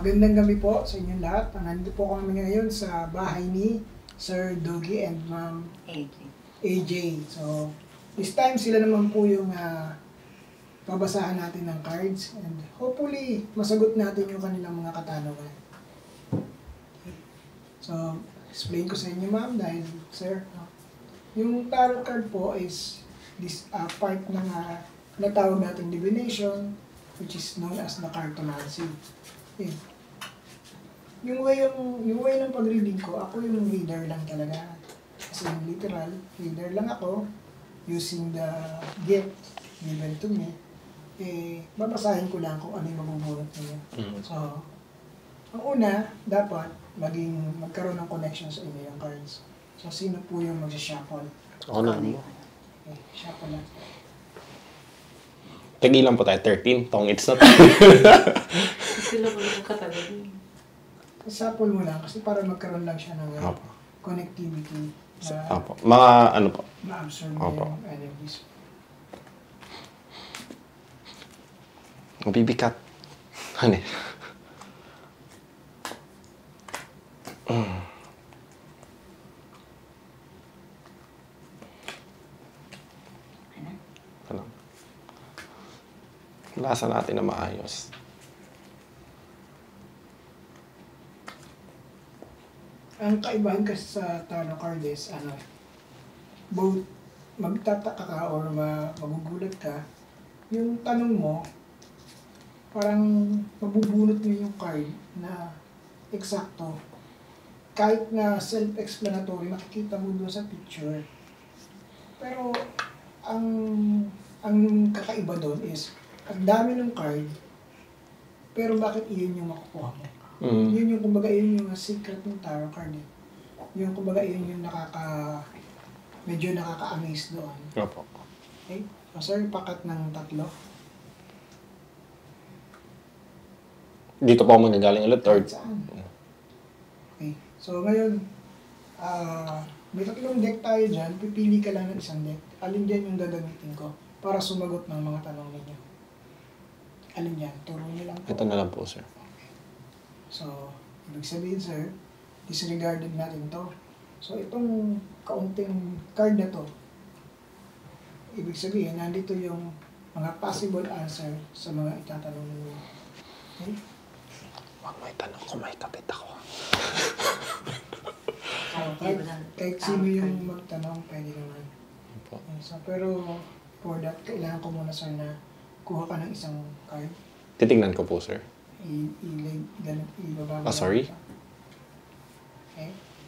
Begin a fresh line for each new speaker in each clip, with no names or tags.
Magandang gabi po sa inyong lahat. Nandito po kami ngayon sa bahay ni Sir Dougie and Ma'am AJ. So, this time sila naman po yung babasahan natin ng cards and hopefully masagot natin yung kanilang mga katanungan. So, explain ko sa inyo ma'am dahil sir, yung tarot card po is this part ng natawag natin divination, which is known as the cartomancy. Okay. Yung way ng pag-reading ko, ako yung reader lang talaga. As in, literal, reader lang ako using the gift given to me. Babasahin ko lang kung ano yung mabubulot niya. So, ang una, dapat magkaroon ng connection sa inyo yung cards. So, sino po yung mag-shuffle?
Ako na mo.
Okay, shuffle lang.
Tagilan po tayo, 13. It's not.
Sila mo yung katagal.
Shuffle mo lang kasi para magkaroon lang siya ng connectivity na
Apo. Mga ano po?
ma-absorb
Opo.
yung energies.
Mabibigat. Ano eh? Ano? Lasa natin na maayos.
Ang kaibahan kasi sa tarot card is, both magtataka ka or magugulat ka, yung tanong mo, parang mabubunot mo yung card na eksakto. Kahit na self-explanatory, makikita mo doon sa picture. Pero, ang kakaiba doon is, ang dami ng card, pero bakit iyon yung makukuha mo? Yun yung, kumbaga, yun yung secret ng tarot card. Yung, kumbaga, yun yung medyo nakaka-amaze doon.
Opo.
Okay? So, sir, pakat ng 3.
Dito po ako magagaling ulit or?
Saan? Okay. So, ngayon, may 3 deck tayo dyan. Pipili ka lang ng isang deck. Alin dyan yung gagamitin ko para sumagot ng mga tanong ninyo? Alin dyan? Turo nyo lang po.
Ito na lang po, sir.
So, ibig sabihin, sir, disregarded natin to. So, itong kaunting card na to, ibig sabihin, nandito yung mga possible answer sa mga itatanong ninyo. Okay?
Huwag may tanong kung may kapit ako.
So, kahit sino yung magtanong, pwede naman.
Opo.
So, pero for that, kailangan ko muna, sir, na kuha ka ng isang card.
Titignan ko po, sir.
Ibaba.
Sorry?
Okay.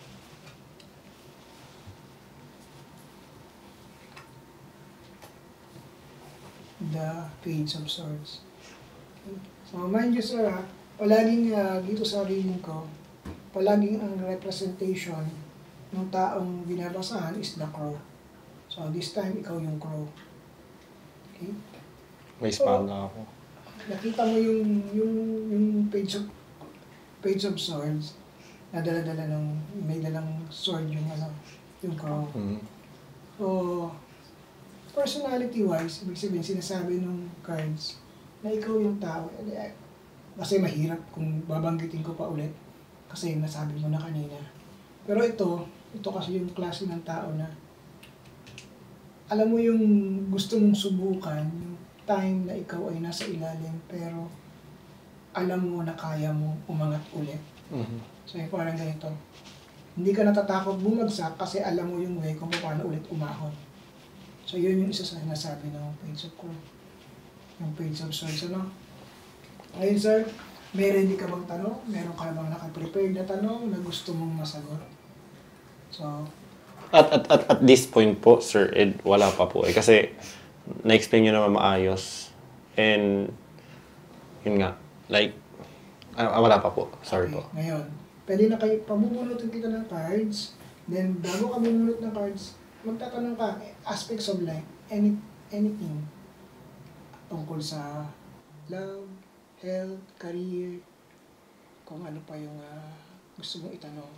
The Page of Swords. Okay. So, mind you, sir, palaging dito sa reading ko, palaging ang representation ng taong binabasahan is the crow. So, this time, ikaw yung crow. Okay?
May espada ako.
Nakita mo yung page of swords na dala-dala may dalang sword yung crow. So, personality-wise, ibig sabihin, sinasabi ng cards na ikaw yung tao. Kasi mahirap kung babanggitin ko pa ulit kasi nasabi mo na kanina. Pero ito kasi yung klase ng tao na alam mo yung gusto mong subukan, yung time na ikaw ay nasa ilalim pero alam mo na kaya mo umangat ulit. So parang ganito. Hindi ka natatakot bumagsak kasi alam mo yung way kung paano ulit umahon. So yun yung isa sa sinasabi ng Page of Swords. Yung Page of Swords, ano? Ngayon sir, may ready ka bang tanong? Meron ka bang naka-prepared na tanong na gusto mong masagot? So,
At this point po, Sir Ed, wala pa po eh. Kasi, na-explain nyo naman maayos. And, yun nga, like, wala pa po. Sorry
okay,
po.
Ngayon, pwede na kayo, pabubunutin kita ng cards. Then, bago kami munot ng cards, magtatanong ka, aspects of life, anything tungkol sa love, health, career, kung ano pa yung gusto mong itanong.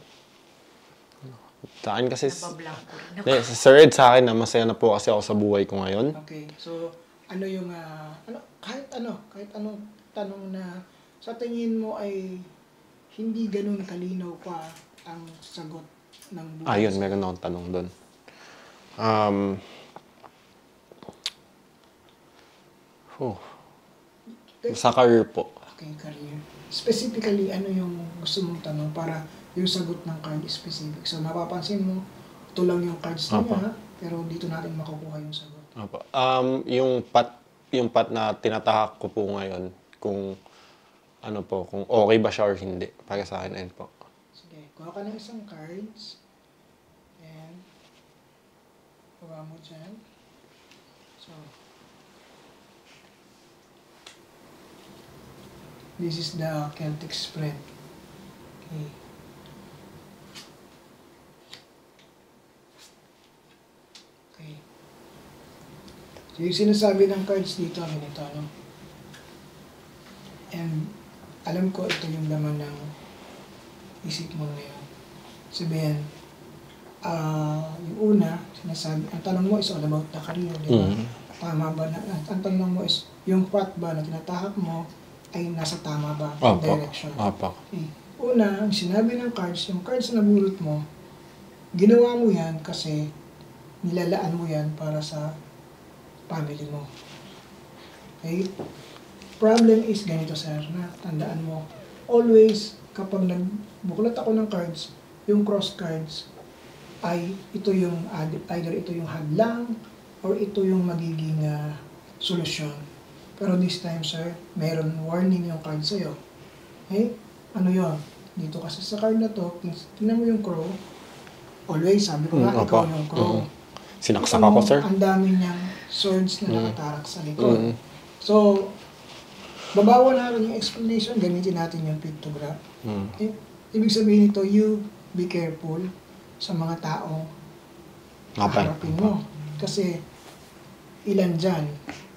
Sa akin kasi,
Nabablanko rin ako.
Sir Ed, sa akin, masaya na po kasi ako sa buhay ko ngayon.
Okay, so ano yung, kahit anong tanong na Sa tingin mo ay hindi ganun kalinaw pa ang sagot ng buhay?
Ayun, meron akong tanong doon. Sa career po.
Okay, career. Specifically, ano yung gusto mong tanong para yung sagot ng card is specific? So, mapapansin mo, ito lang yung cards niya, pero dito natin makukuha yung sagot.
Opo. Yung pat na tinatahak ko po ngayon, kung ano po, kung okay ba siya or hindi. Para sa akin, ayun po.
Sige, kuha ka ng isang cards. And, kuha mo dyan. So, this is the Celtic spread. Okay. Okay. So, yung sinasabi ng cards dito, ganito, ano? And, alam ko ito yung laman ng isip mo ngayon. Sabihin, yung una, sinasabi, ang tanong mo is all about the career, di ba? Tama ba na, ang tanong mo is, yung path ba na tinatahak mo ay nasa tama ba? Direction.
Opo.
Okay. Una, ang sinabi ng cards, yung cards na nabulot mo, ginawa mo yan kasi nilalaan mo yan para sa family mo. Okay? Problem is ganito, sir, na tandaan mo, always, kapag nagbuklat ako ng cards, yung cross cards, ay ito yung, either ito yung hadlang, or ito yung magiging solusyon. Pero this time, sir, mayroon warning yung card sa'yo. Okay? Ano yun? Dito kasi sa card na to, tingnan mo yung crow, always, sabi ko nga, ikaw yung crow.
Sinaksak ako, sir.
Ang dami niyang swords na nakatarak sa likod. So, babawa natin yung explanation, gamitin natin yung pictograph. Okay? Ibig sabihin nito, you be careful sa mga taong haharapin mo. Kasi, ilan dyan,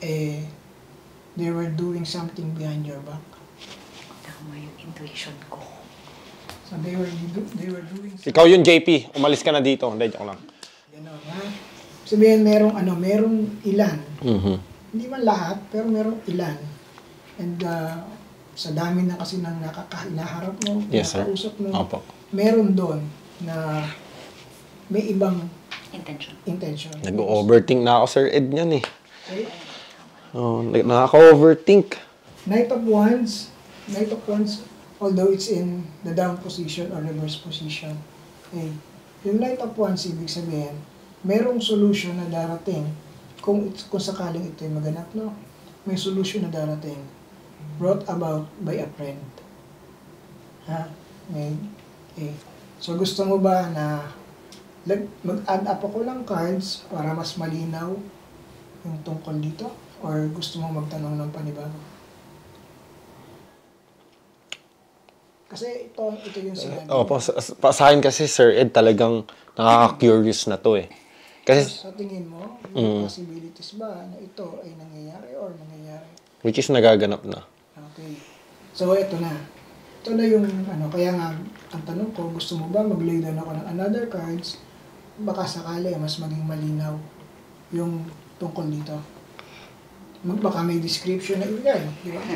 they were doing something behind your back.
Tama yung intuition ko.
So, they were doing something.
Ikaw yun, JP. Umalis ka na dito. Hindi, joke lang.
Ganon, ha? Sabihin, merong ilan. Hindi man lahat, pero merong ilan. And sa dami na kasi ng nakakaharap mo,
Yes, sir.
nakausap mo,
Opo.
meron doon na may ibang intention.
Nag-overthink na ako, Sir Ed, niyan eh.
Okay?
Oh, nakaka-overthink.
Knight of Wands, although it's in the down position or reverse position, okay, yung Knight of Wands, ibig sabihin, merong solution na darating kung sakaling ito'y maganap, no? May solution na darating brought about by a friend. Ha? Okay. So, gusto mo ba na mag-add up ako ng cards para mas malinaw yung tungkol dito? Or gusto mo magtanong ng panibago? Kasi ito yung sinabi.
Opo, sa akin kasi, Sir Ed, talagang nakaka-curious na to eh. Kasi,
Sa tingin mo, yung possibilities ba na ito ay nangyayari or nangyayari?
which is nagaganap na.
Okay. So, ito na. Ito na yung, kaya nga, ang tanong ko, gusto mo ba mag-lay down ako ng another cards? Baka sakali, mas maging malinaw yung tungkol dito. Baka may description na ibigay, di ba?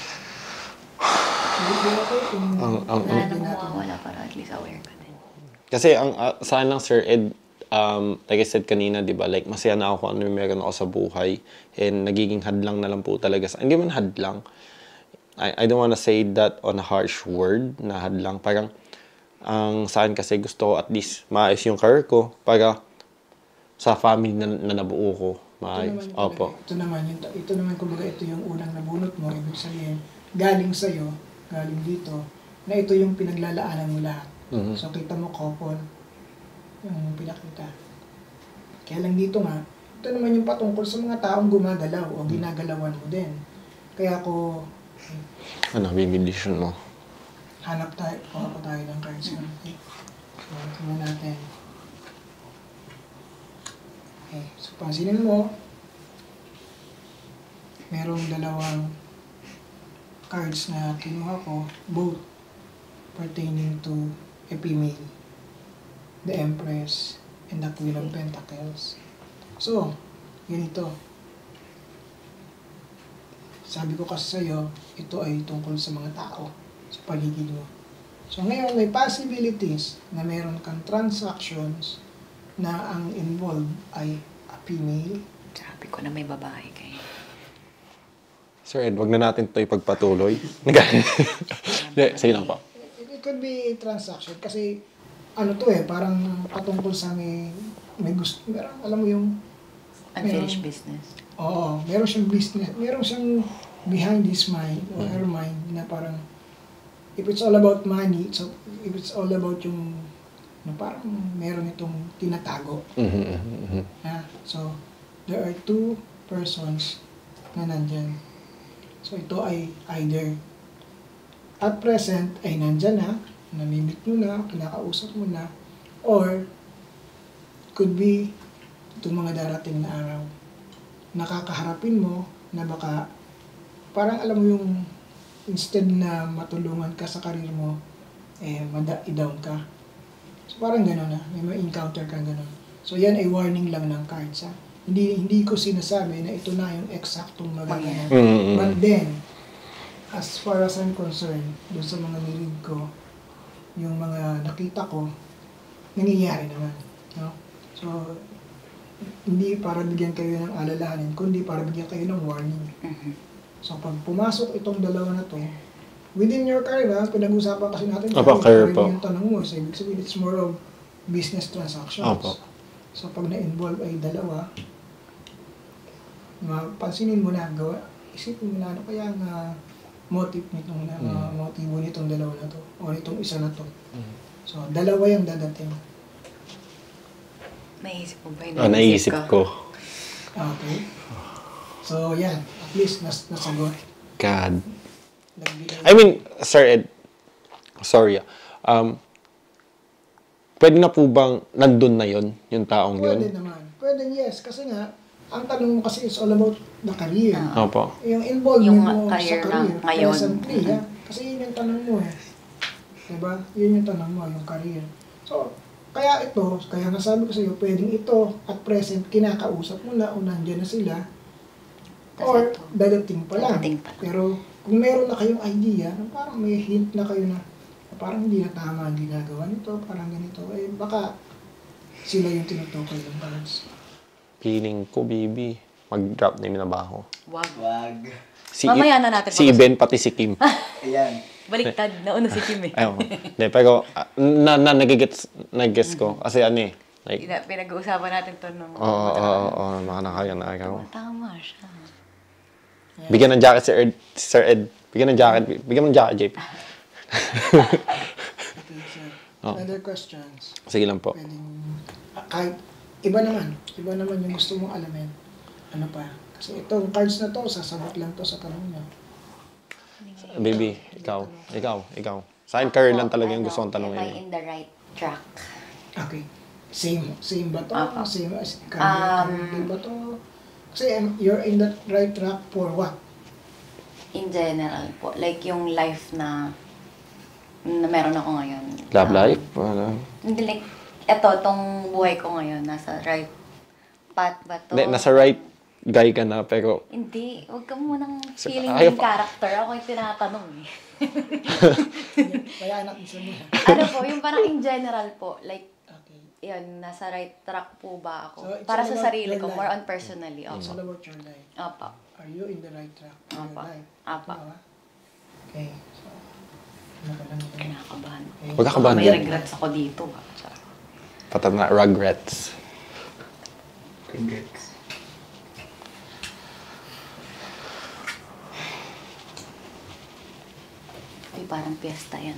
Hindi ako kung
Wala na mawawala para at least aware ka din.
Kasi, sa akin lang, Sir Ed, like I said kanina, di ba, like, masaya na ako kung ano yung meron ako sa buhay. And nagiging hadlang na lang po talaga hindi man hadlang. I don't wanna say that on a harsh word na hadlang. Parang, ang sa akin kasi gusto ko at least maayos yung career ko para sa family na nabuo ko. Maayos. Opo.
Ito naman kumbaga ito yung unang nabunot mo, ibig sabihin, galing sa'yo, galing dito, na ito yung pinaglalaanan mo lahat. So, kita mo couple, yung pinakita. Kaya lang dito nga, ito naman yung patungkol sa mga taong gumagalaw o ginagalawan mo din. Kaya ako,
Ano, bibidisyon mo?
hanap tayo, kuha pa tayo ng cards mo. Okay? So, tingnan natin. Okay, so pansinin mo, merong dalawang cards na kinuha ko, both pertaining to a female, the Empress, and the Queen of Pentacles. So, ganito. sabi ko kasi sa'yo, ito ay tungkol sa mga tao, sa paligid mo. So ngayon, may possibilities na meron kang transactions na ang involved ay a female.
Sabi ko na may babae kayo.
Sir Ed, wag na natin ito ipagpatuloy. Hindi, sige lang po.
It could be a transaction kasi ano to parang patungkol sa may gusto, alam mo yung
Unfinished business.
oo, meron siyang business, meron siyang behind his mind or her mind na parang if it's all about money, so if it's all about yung parang meron itong tinatago. So, there are two persons na nandyan. So, ito ay either at present ay nandyan na, namimit mo na, kinakausap mo na, or could be itong mga darating na araw. Nakakaharapin mo na baka parang alam mo yung instead na matulungan ka sa karir mo, i-down ka. So parang gano'n na, may ma-encounter kang gano'n. So yan ay warning lang ng cards ha. Hindi ko sinasabi na ito na yung eksaktong magaganap. But then, as far as I'm concerned, doon sa mga nilig ko, yung mga nakita ko, nangyayari naman. No? So, hindi para bigyan kayo ng alalahanin, kundi para bigyan kayo ng warning. So, pag pumasok itong dalawa na to, within your career, pinag-usapan kasi natin,
career po.
Yung tanong mo, so, ibig sabihin, it's more of business transactions.
Opo.
So, pag na-involve ay dalawa, mapansinin mo na, isipin mo na, ano kaya ang motive nitong, motibo nitong dalawa na to, o nitong isa na to. So, dalawa yung dadating.
Naisip mo ba
Oh, naisip ko.
Okay. So, yan. At least, nasagot.
God.
Nagbigay.
I mean, Sir Ed, sorry pwede na po bang nandun na yon yung taong
Pwede
yun?
naman. Pwede, yes. Kasi nga, ang tanong mo kasi is all about the career.
Opo.
Yung involvement
Yung
mo
career
sa
na
career.
ngayon.
Presently, ha? Kasi yun yung tanong mo Diba? Yun yung tanong mo, yung career. So, kaya nasabi ko sa iyo, pwedeng ito at present, kinakausap mo na o nandiyan na sila, or dadating pa lang. Pero kung meron na kayong idea, parang may hint na kayo na parang hindi na tama ang ginagawa nito, parang ganito, baka sila yung tinutukoy ng balance.
Feeling ko, baby, mag-drop na yung minabaho.
Wag.
Si
Mamaya na natin
si Iben, pati si Kim.
Ayan.
Baliktad. Nauna si Kim eh.
Ayun. Hindi, pero nag-gets ko. Kasi like,
Pinag-uusapan natin to nung...
oo, nakakaya.
Tama siya.
Bigyan ng jacket Sir Ed. Bigyan ng jacket, JP.
Okay, sir. Other questions?
Sige lang po.
Pwedeng, kahit, iba naman yung gusto mong alamin. Ano pa? Kasi itong cards na to, sasagot lang to sa tanong niya.
Baby, ikaw. Sa akin, career lang talaga yung gusto kong
Am I
tanongin.
in the right track?
Okay. Same ba to?
Opo.
Same as career ba to? Kasi you're in the right track for what?
In general po. Like yung life na meron ako ngayon.
Love life?
Hindi like, tong buhay ko ngayon, nasa right path ba to?
Hindi, nasa right guy ka na, pero...
Hindi, wag ka munang feeling
ayaw
yung character. Ako yung tinatanong eh.
Kaya natin sabihin.
Ano po, yung parang in general po, like,
Okay.
yun, nasa right track po ba ako?
So, it's
Para
all
sa
about
sarili
your
ko,
life.
more on personally.
It's all
Opo.
about your life.
Opo.
Are you in the right track for your
Apa.
life?
Apa.
Tama ba? Okay. So, ano ka lang ito?
Kinakabahan.
Okay.
Huwag ka kabahan.
May regrets ako dito. Charot.
Patag na regrets.
Congrats.
Ay, parang piyesta yan.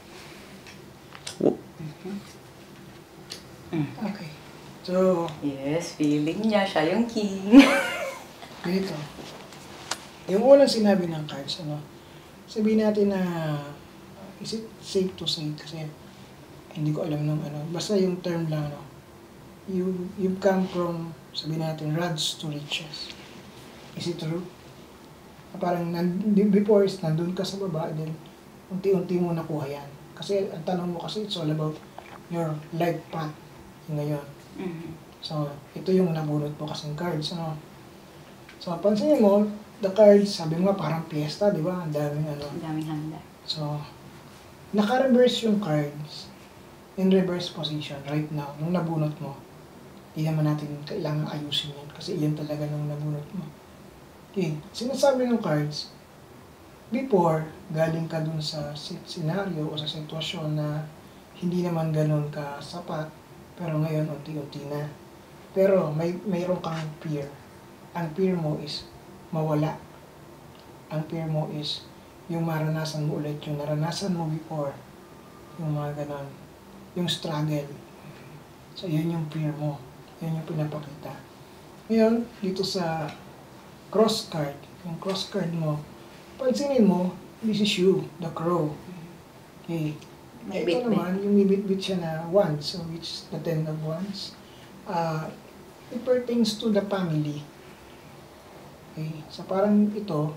Okay. So,
Yes, feeling niya. Siya yung king.
ganito. Yung unang sinabi ng cards, sabihin natin na, is it safe to say? Kasi, hindi ko alam nung basta yung term lang, you've come from, sabihin natin, rags to riches. Is it true? Parang, before is nandun ka sa baba, then, unti-unti mo nakuha yan. Kasi, ang tanong mo kasi, it's all about your life path ngayon. So, ito yung nabunot mo kasing cards, So, pansinin mo, the cards, sabi mo nga parang piyesta, di ba? Ang daming ano.
Ang daming handa.
So, naka-reverse yung cards in reverse position right now. Nung nabunot mo, hindi naman natin kailangan ayusin yan kasi iyan talaga nung nabunot mo. Okay, sinasabi ng cards, before, galing ka dun sa scenario o sa sitwasyon na hindi naman ganun ka sapat, pero ngayon unti-unti na. Pero mayroon kang fear. Ang fear mo is mawala. Ang fear mo is yung maranasan mo ulit, yung naranasan mo before, yung mga ganon, yung struggle. So, yun yung fear mo. Yun yung pinapakita. Ngayon, dito sa cross card, yung cross card mo, pansinin mo, this is you, the crow. Okay.
May
Ito
bit-bit.
naman, yung may bit-bit siya na wands, so which is the 10 of wands. It pertains to the family. Okay. So parang ito,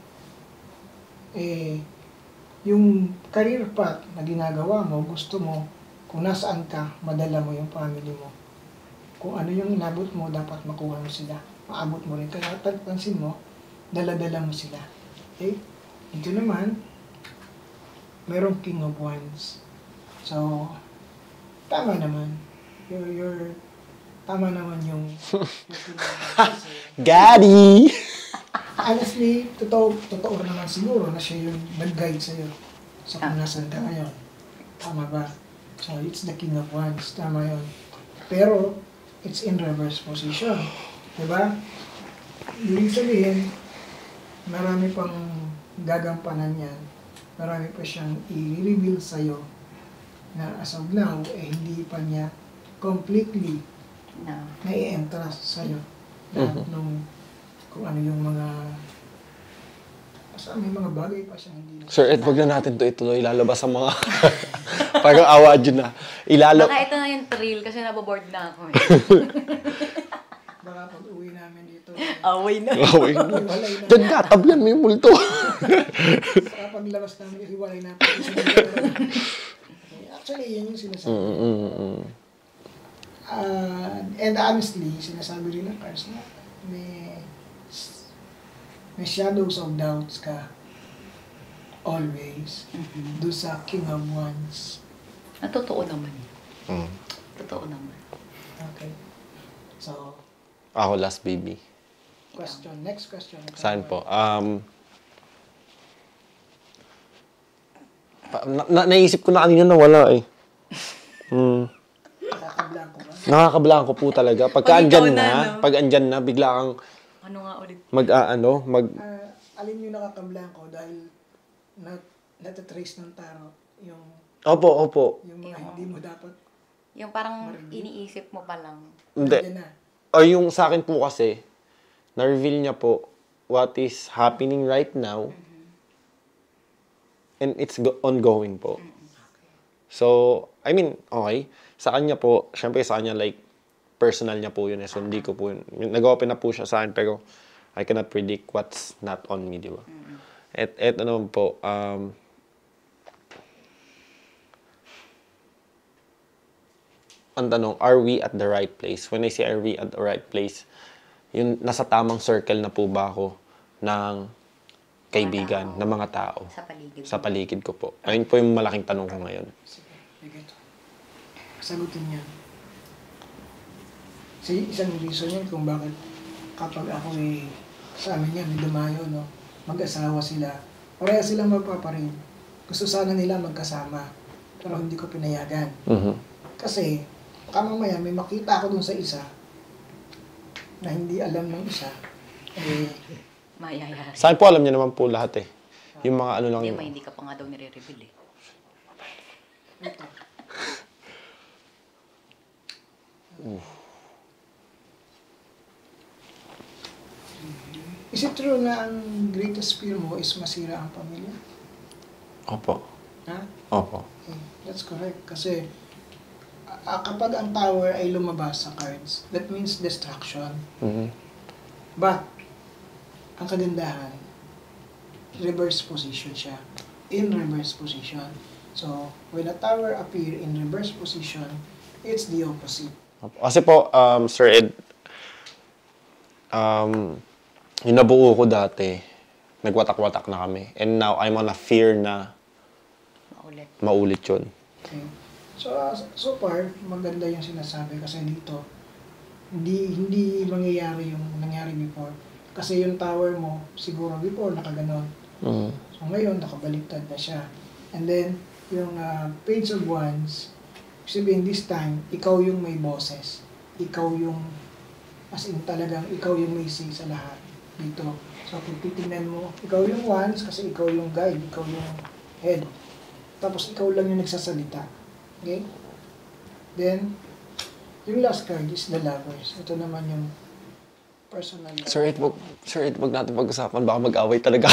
yung career path na ginagawa mo, gusto mo, kung nasaan ka, madala mo yung family mo. Kung ano yung inabot mo, dapat makuha mo sila. Maabot mo rin. Kaya pansin mo, dala-dala mo sila. Okay? Ito naman, merong King of Wands. So, tama naman. Tama naman yung
Gaddy!
honestly, totoo naman siguro na siya yung nag-guide sa'yo sa kung nasan ka ngayon. Tama ba? So, it's the King of Wands. Tama yun. Pero, it's in reverse position. Diba? Ibig sabihin, marami pang gagampanan yan. Marami pa siyang i-reveal sa'yo na as of now, hindi pa niya completely
No.
nai-entrust sa'yo. Lahat nung kung ano yung mga basta may mga bagay pa siya hindi na.
Sir Ed, wag na natin to ituloy. Lalabas ang mga... Parang awa dyan na.
Baka ito na yung thrill kasi naboboard na ako.
Baka pag uwi namin dito,
Away na.
Away na.
hiwalay na.
Diyan ka, tablan mo yung multo.
Baka paglabas namin, hiwalay na. Actually, yan yung sinasabi. And honestly, sinasabi rin ng cards na may shadows of doubts ka always do sa King of Wands.
Totoo naman yun. Totoo naman.
Okay. So,
Ako last baby.
next question.
Saan po? Naisip ko na kanina na wala eh.
Nakakablanko ba?
Nakakablanko po talaga. Pagka
Pag ikaw
andyan
na,
na,
no?
pag andyan na, bigla kang
Ano nga ulit?
Alin yung nakakablanko dahil natatrace ng tarot yung
Opo.
yung mga hindi mo dapat
Yung parang iniisip mo pa lang.
Hindi.
nandiyan na.
O yung sa akin po kasi, na-reveal niya po what is happening right now and it's ongoing po. So, I mean, okay. Sa kanya po, syempre sa kanya like, personal niya po yun eh. So, hindi ko po yun. Nag-open na po siya sa akin pero I cannot predict what's not on me, di ba? Eto naman po, ang tanong, are we at the right place? When I say are we at the right place, yun, nasa tamang circle na po ba ako ng kaibigan, ng mga tao?
Sa paligid.
Sa paligid ko po. Ayun po yung malaking tanong ko ngayon.
Sige, bigay ito. Sagutin niya. Isang reason yun kung bakit kapag ako sa amin yan, may dumayo, no? Mag-asawa sila. Pareha silang magpaparin. Gusto sana nila magkasama. Pero hindi ko pinayagan. Kasi, baka mamaya may makita ako dun sa isa na hindi alam ng isa.
Mayayari.
Saan po alam niya naman po lahat eh. Yung mga ano lang
Hindi,
yung...
hindi ka pa nga daw nire-reveal eh.
Ito. Is it true na ang greatest fear mo is masira ang pamilya?
Opo.
Ha?
Opo.
Okay, that's correct. Kasi kapag ang tower ay lumabas sa cards, that means destruction. But, ang kagandahan, reverse position siya. In reverse position. So, when a tower appear in reverse position, it's the opposite.
Kasi po, Sir Ed, yung nabuo ko dati, nagwatak-watak na kami. And now, I'm on a fear na
Maulit.
maulit yun.
Okay. So far, maganda yung sinasabi kasi dito, hindi mangyayari yung nangyari before. Kasi yung tower mo, siguro before nakaganon.
Mm.
So ngayon, nakabaliktad na siya. And then, yung Page of Wands, sabihin this time, ikaw yung may boses. Ikaw yung, as in talagang, ikaw yung may say sa lahat dito. So kung titignan mo, ikaw yung Wands kasi ikaw yung guide, ikaw yung head. Tapos ikaw lang yung nagsasalita. Okay? Then, yung last card is the Lovers. Ito naman yung personal.
Sir Ed, wag natin pag-usapan. Baka mag-away talaga.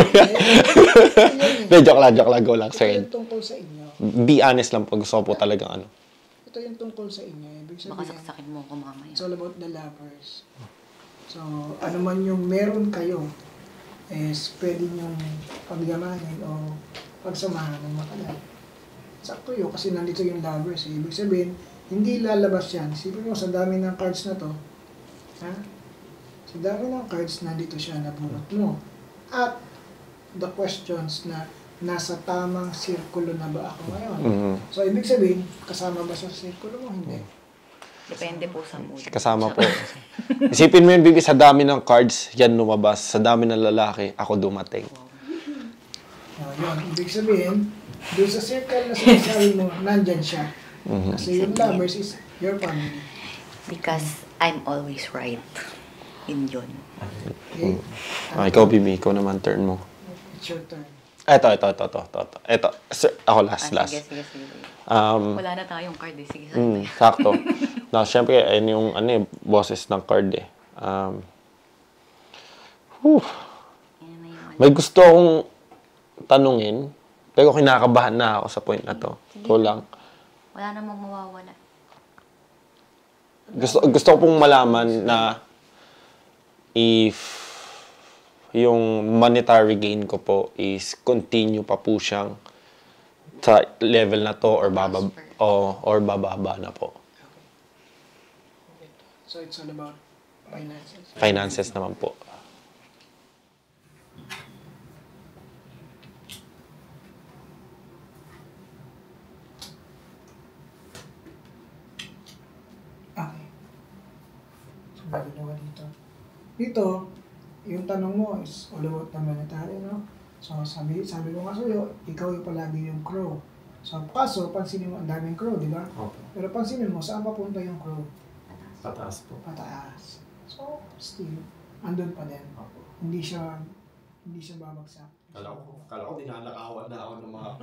Ito
joke lang, go lang, Sir Ed.
yung tungkol sa inyo.
Be honest lang pag gusto ko po talaga ano.
Ito yung tungkol sa inyo. Ibig
Baka
sabihin,
saksakin mo ako mamaya.
it's all about the lovers. So, ano man yung meron kayo, is pwede nyong pagyamanin o pagsamahan ng matagal. Sakto yun, kasi nandito yung lovers. Eh. Ibig sabihin, hindi lalabas yan. Isipin mo, sa dami ng cards na to, ha? Sa dami ng cards, nandito siya, nabunot mo. At the questions na nasa tamang sirkulo na ba ako ngayon?
Mhm.
So, ibig sabihin, kasama ba sa sirkulo mo? Hindi.
Depende po sa mood.
Kasama po. Isipin mo yun, Bibi, sa dami ng cards, yan lumabas. Sa dami ng lalaki, ako dumating.
Yun. Ibig sabihin, doon sa circle na sinasabi mo, nandyan siya. Kasi yung lovers is your family.
Because I'm always right. Yun.
Okay?
Ikaw, Bibi, ikaw naman, turn mo.
It's your turn.
Ito. Sir, ako last.
Sige.
Um,
Wala na tayong card eh. Sige, saan tayo?
sakto. Na, syempre, ayun yung boses ng card eh. Whew.
Yan na yung
May gusto akong tanungin, pero kinakabahan na ako sa point na to. Ito lang.
Wala namang mawawala.
Gusto ko pong malaman na if yung monetary gain ko po is continue pa po siyang sa level na to or bababa na po.
So it's all about finances.
Finances naman po.
Okay. So magagawa dito. Dito, yung tanong mo is all about the monetary, no? So sabi ko nga sa'yo, ikaw yung palagi yung crow. So kaso, pansinin mo ang daming crow, di ba?
Okay.
Pero pansinin mo, saan papunta yung crow?
Pataas po.
Pataas. So, still, andun pa din. Hindi siya babagsak.
Kala ko dinanakawan na ako ng mga...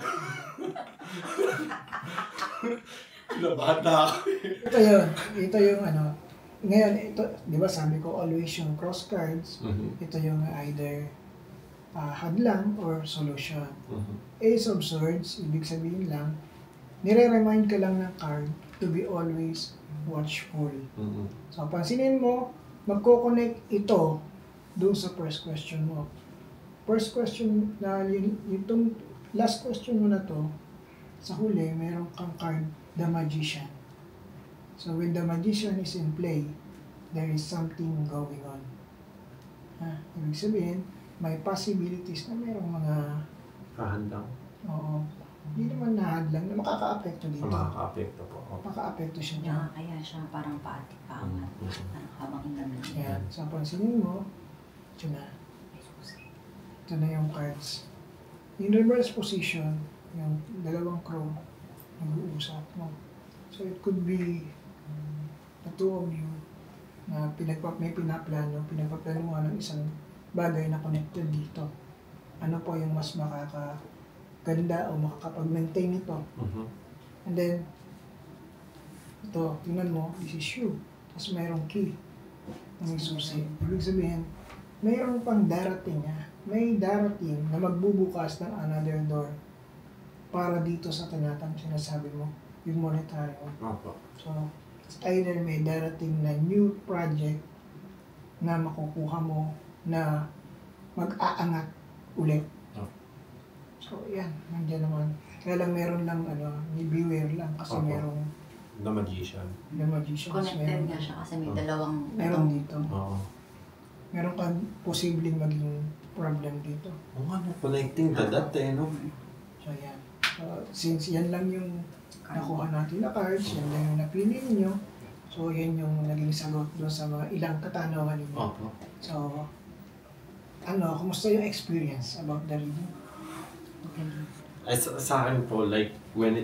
Kinabahan na ako.
Ito yung ano. Ngayon, ito, di ba sabi ko, always yung cross cards. Ito yung either hadlang or solution. Ace of Swords, ibig sabihin lang, nire-remind ka lang ng card to be always watchful. So, pansinin mo, magko-connect ito doon sa first question mo. First question na yung last question mo na to, sa huli, meron kang card, the Magician. So, when the Magician is in play, there is something going on. Ibig sabihin, may possibilities na merong mga
Kahandang.
oo, hindi naman nahadlang na makaka-apekto dito.
Makaka-apekto po.
Makaka-apekto siya dyan.
Kaya siya parang paatik pa angat. Parang habang inamin.
Ayan. So, pansinin mo, ito na. Ito na yung cards. In reverse position, yung dalawang crow, nag-uusap mo. So, it could be the two of you na may pinagpaplano mo ng isang bagay na connected dito. Ano po yung mas makakaganda o makakapag-maintain ito. And then, ito, tingnan mo, this is you. Tapos mayroong key na may susi. Ibig sabihin, mayroong pang darating may darating na magbubukas ng another door para dito sa sinasabi mo, yung monetary mo. So, it's either may darating na new project na makukuha mo na mag-aangat ulit. So, yan, nandiyan naman. Kaya lang meron lang, beware lang kasi merong
The Magician.
the Magician.
Connected nga siya kasi may dalawang
Meron dito.
Oo.
meron kang posibleng maging problem dito.
Oo nga, no, connecting the dot eh, no?
So, yan. So, since yan lang yung nakuha natin na cards, yan lang yung napili ninyo, so, yan yung naging sagot doon sa mga ilang katanungan ninyo.
Opo.
So, kumusta yung experience about the reading? Okay.
Ay, sa akin po, like, when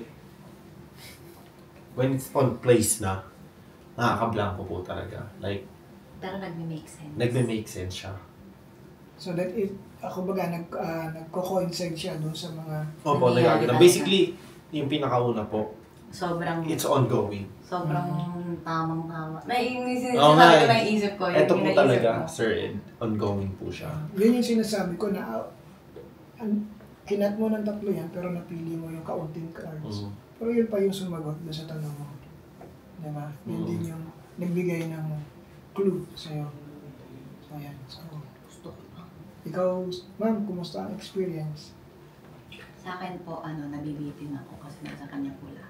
it's on place na, nakaka-blanco po talaga. Like,
Pero nagme-make sense.
nagme-make sense siya.
So that it, ako baga, nagko-coincide siya doon sa mga...
Opo,
Nangyayari
nagaganda.
talaga.
Basically, yung pinakauna po,
Sobrang
it's ongoing.
tamang-tama.
Oo nga
Sinasabi ko
eh.
na isip ko.
Ito po
naisip
talaga,
ko.
Sir Ed, ongoing po siya.
Yun yung sinasabi ko na kinat mo ng tatlo yan, pero napili mo yung kaunting cards.
Mm.
Pero yun pa yung sumagot doon sa tanong mo. Diba? Yun din yung nagbigay ng clue sa'yo. So, yan. So,
Gusto ko pa.
ikaw, ma'am, kumusta ang experience?
Sa akin po, nabibitin ako kasi nasa kanya pula.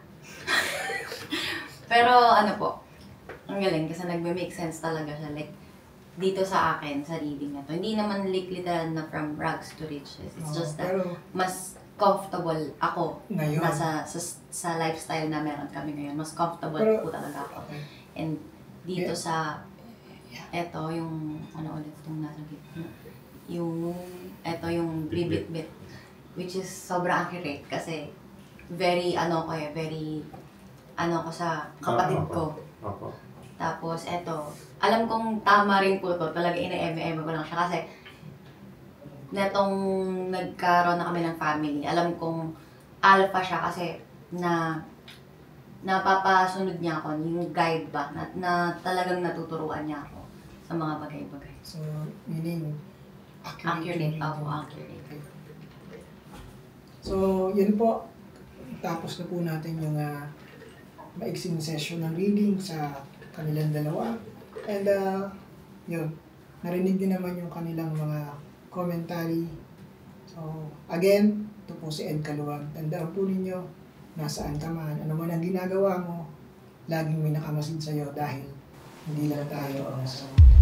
Pero po, ang galing kasi nagme-make sense talaga siya. Like, dito sa akin, sa reading na to. Hindi naman literal na from rags to riches. It's just that
Pero,
mas comfortable ako
ngayon.
sa lifestyle na meron kami ngayon. Mas comfortable
Pero-
po talaga ako.
Okay.
And dito
Yeah.
sa, eto yung, ulit itong nasa gitna. Yung bit which is sobrang accurate kasi very, ko sa kapatid ko.
Opo.
Tapos eto, alam kong tama rin po to, talaga ina-eme-eme ko lang siya kasi netong nagkaroon na kami ng family, alam kong alpha siya kasi napapasunod niya ako, yung guide ba, na talagang natuturuan niya ako sa mga bagay-bagay.
So, meaning,
Accurate,
yung reading.
accurate.
Okay. So, yun po. Tapos na po natin yung maiksing session ng reading sa kanilang dalawa. And, yun. Narinig din naman yung kanilang mga commentary. So, again, ito po si Ed Caluwag. Tandaan po ninyo, nasaan ka man, ano man ang ginagawa mo, laging may nakamasid sa'yo dahil hindi lang tayo ang nasa